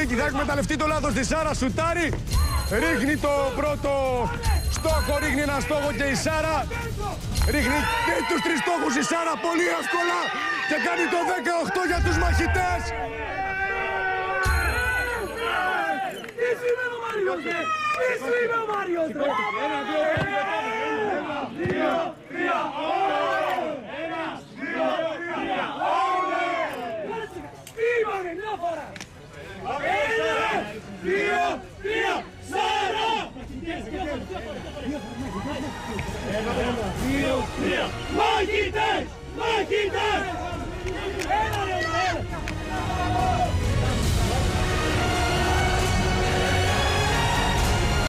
Νίκη, θα εκμεταλλευτεί το λάθος της Σάρα, σουτάρει. Ρίχνει το πρώτο στόχο, ρίχνει ένα στόχο και η Σάρα. Ρίχνει και τους 3 στόχους η Σάρα πολύ εύκολα και κάνει το 18 για τους μαχητές. Τι είναι ο Μάριος, ρε! Τι είναι ο Μάριος, ρε! 1, 2, 3, μάχητες! Μάχητες!